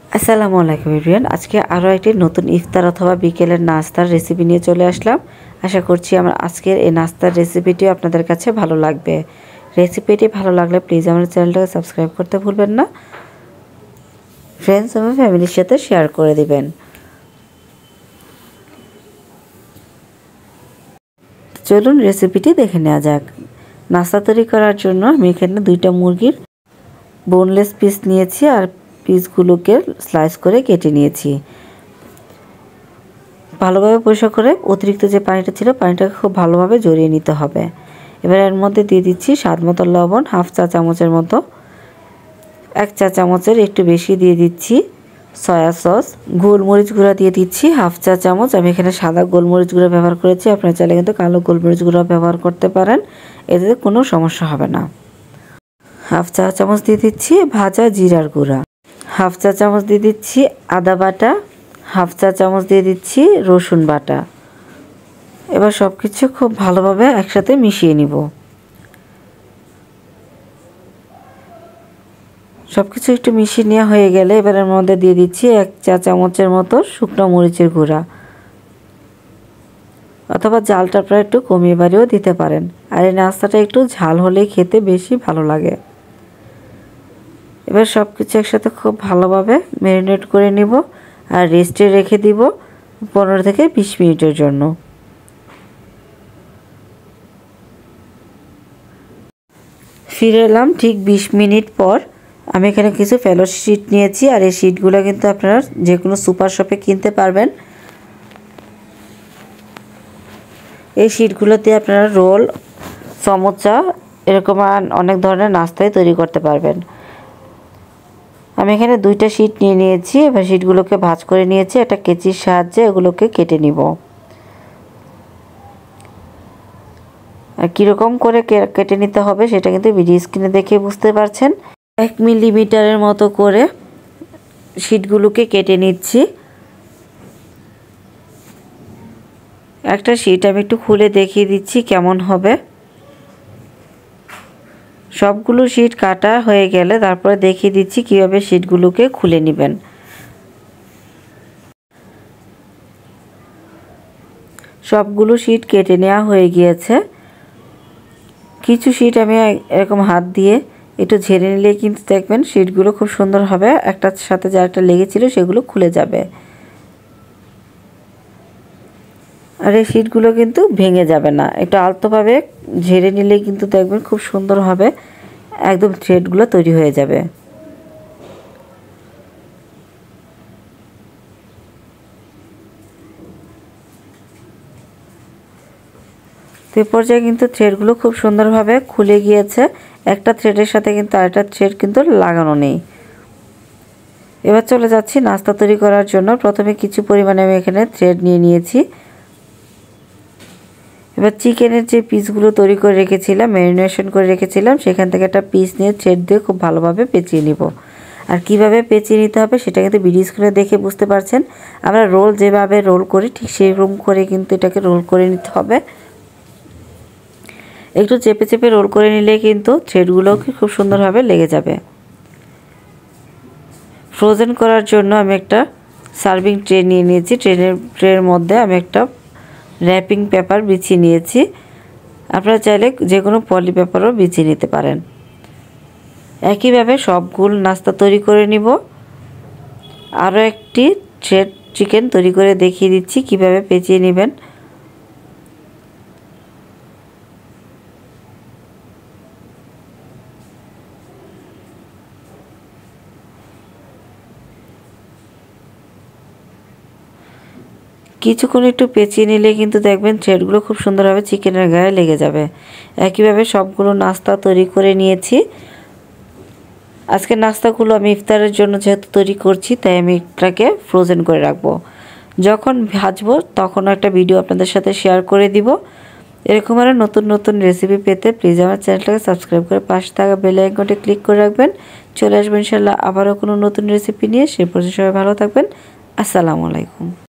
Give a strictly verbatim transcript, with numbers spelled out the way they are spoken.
আসসালামু আলাইকুম এভরিওয়ান। আজকে আরও একটি নতুন ইফতার অথবা বিকেলের নাস্তার রেসিপি নিয়ে চলে আসলাম। আশা করছি আমার আজকের এই নাস্তার রেসিপিটিও আপনাদের কাছে ভালো লাগবে। রেসিপিটি ভালো লাগলে প্লিজ আমার চ্যানেলটাকে সাবস্ক্রাইব করতে ভুলবেন না, ফ্রেন্ডস এবং ফ্যামিলির সাথে শেয়ার করে দিবেন। চলুন রেসিপিটি দেখে নেওয়া যাক। নাস্তা তৈরি করার জন্য আমি এখানে দুইটা মুরগির বোনলেস পিস নিয়েছি আর পিসগুলোকে স্লাইস করে কেটে নিয়েছি। ভালোভাবে পরিষ্কার করে অতিরিক্ত যে পানিটা ছিল পানিটাকে খুব ভালোভাবে জড়িয়ে নিতে হবে। এবার এর মধ্যে দিয়ে দিচ্ছি স্বাদ মতো লবণ, হাফ চা চামচের মতো, এক চা চামচের একটু বেশি দিয়ে দিচ্ছি সয়া সস, গোলমরিচ গুঁড়া দিয়ে দিচ্ছি হাফ চা চামচ। আমি এখানে সাদা গোলমরিচ গুঁড়া ব্যবহার করেছি, আপনারা চাইলে কিন্তু কালো গোলমরিচ গুঁড়া ব্যবহার করতে পারেন, এতে কোনো সমস্যা হবে না। হাফ চা চামচ দিয়ে দিচ্ছি ভাজা জিরার গুঁড়া, হাফ চা চামচ দিয়ে দিচ্ছি আদা বাটা, হাফ চা চামচ দিয়ে দিচ্ছি রসুন বাটা। এবার সব কিছু খুব ভালোভাবে একসাথে মিশিয়ে নিব। সব কিছু একটু মিশিয়ে নেওয়া হয়ে গেলে এবার এর মধ্যে দিয়ে দিচ্ছি এক চা চামচের মতো শুকনো মরিচের গুঁড়া, অথবা জালটা প্রায় একটু কমিয়ে বাড়িয়েও দিতে পারেন। আর এই নাস্তাটা একটু ঝাল হলেই খেতে বেশি ভালো লাগে। এবার সব কিছু একসাথে খুব ভালোভাবে ম্যারিনেট করে নিব আর রেস্টে রেখে দিব পনেরো থেকে বিশ মিনিটের জন্য। ফিরে এলাম ঠিক বিশ মিনিট পর। আমি এখানে কিছু ফেলো শিট নিয়েছি আর এই শিটগুলো কিন্তু আপনারা যে কোনো সুপার শপে কিনতে পারবেন। এই শিটগুলোতে আপনারা রোল, সমোসা এরকম অনেক ধরনের নাস্তাই তৈরি করতে পারবেন। আমি এখানে দুইটা শিট নিয়ে নিয়েছি। এবার শিটগুলোকে ভাঁজ করে নিয়েছি, একটা কেচির সাহায্যে এগুলোকে কেটে নিব। আর কীরকম করে কেটে নিতে হবে সেটা কিন্তু ভিডিও স্ক্রিনে দেখে বুঝতে পারছেন। এক মিলিমিটারের মতো করে শিটগুলোকে কেটে নিচ্ছি। একটা শিট আমি একটু খুলে দেখিয়ে দিচ্ছি কেমন হবে। সবগুলো শিট কাটা হয়ে গেলে তারপরে দেখিয়ে দিচ্ছি কিভাবে শিটগুলোকে খুলে নেবেন। সবগুলো শিট কেটে নেওয়া হয়ে গিয়েছে। কিছু শিট আমি এরকম হাত দিয়ে একটু ঝেড়ে নিলে কিন্তু দেখবেন শিটগুলো খুব সুন্দর হবে, একটার সাথে যা একটা লেগেছিল সেগুলো খুলে যাবে। আর এই শিটগুলো কিন্তু ভেঙে যাবে না, একটু আলতোভাবে ঝেড়ে নিলে কিন্তু দেখবেন খুব সুন্দর হবে, একদম থ্রেডগুলো তৈরি হয়ে যাবে। তো এই পর্যায়ে কিন্তু থ্রেডগুলো খুব সুন্দরভাবে খুলে গিয়েছে। একটা থ্রেডের সাথে কিন্তু আরেকটা থ্রেড কিন্তু লাগানো নেই। এবার চলে যাচ্ছি নাস্তা তৈরি করার জন্য। প্রথমে কিছু পরিমাণে আমি এখানে থ্রেড নিয়ে নিয়েছি। এবার চিকেনের যে পিসগুলো তৈরি করে রেখেছিলাম, ম্যারিনেশন করে রেখেছিলাম, সেখান থেকে একটা পিস নিয়ে থ্রেড দিয়ে খুব ভালোভাবে পেঁচিয়ে নিব। আর কিভাবে পেঁচিয়ে নিতে হবে সেটা কিন্তু ভিডিও স্ক্রিনে দেখে বুঝতে পারছেন। আমরা রোল যেভাবে রোল করি ঠিক সেরকম করে কিন্তু এটাকে রোল করে নিতে হবে। একটু চেপে চেপে রোল করে নিলে কিন্তু থ্রেডগুলো খুব সুন্দরভাবে লেগে যাবে। ফ্রোজেন করার জন্য আমি একটা সার্ভিং ট্রে নিয়ে নিয়েছি। ট্রেনের ট্রের মধ্যে আমি একটা র্যাপিং পেপার বিছিয়ে নিয়েছি। আপনারা চাইলে যে কোনো পলি পেপারও বিছিয়ে নিতে পারেন। একইভাবে সবগুলো নাস্তা তৈরি করে নিব। আরও একটি থ্রেড চিকেন তৈরি করে দেখিয়ে দিচ্ছি কিভাবে পেঁচিয়ে নেবেন। কিছুক্ষণ একটু পেঁচিয়ে নিলে কিন্তু দেখবেন থ্রেডগুলো খুব সুন্দরভাবে চিকেনের গায়ে লেগে যাবে। একইভাবে সবগুলো নাস্তা তৈরি করে নিয়েছি। আজকে নাস্তাগুলো আমি ইফতারের জন্য যেহেতু তৈরি করছি তাই আমি এটাকে ফ্রোজেন করে রাখবো। যখন ভাজবো তখন একটা ভিডিও আপনাদের সাথে শেয়ার করে দিব। এরকম আরও নতুন নতুন রেসিপি পেতে প্লিজ আমার চ্যানেলটাকে সাবস্ক্রাইব করে পাশে থাকা বেল আইকনটি ক্লিক করে রাখবেন। চলে আসবেন ইনশাআল্লাহ আবারও কোনো নতুন রেসিপি নিয়ে। সে পর্যন্ত সবাই ভালো থাকবেন। আসসালামু আলাইকুম।